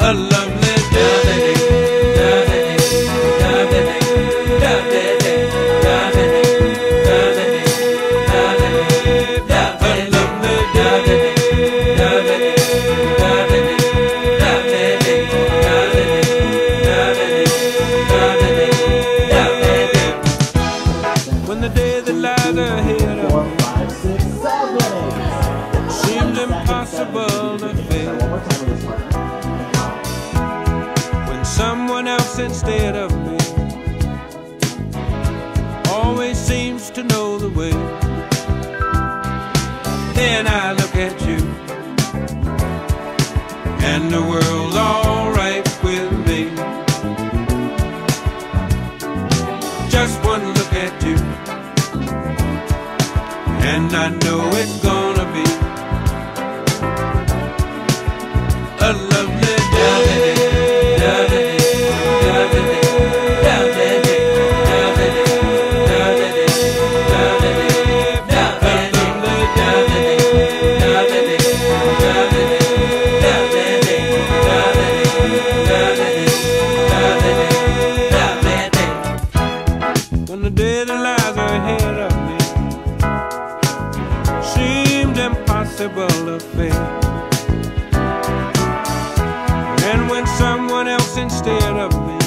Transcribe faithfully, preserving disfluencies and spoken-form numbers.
a lovely day. When the day that lies ahead of me seems impossible to face, when someone else instead of me always seems to know the way, then I look at you and the world's alright with me. Just one look at you and I know it's gonna be a lovely day. When the day that lies ahead of me seemed impossible to face, and when someone else instead of me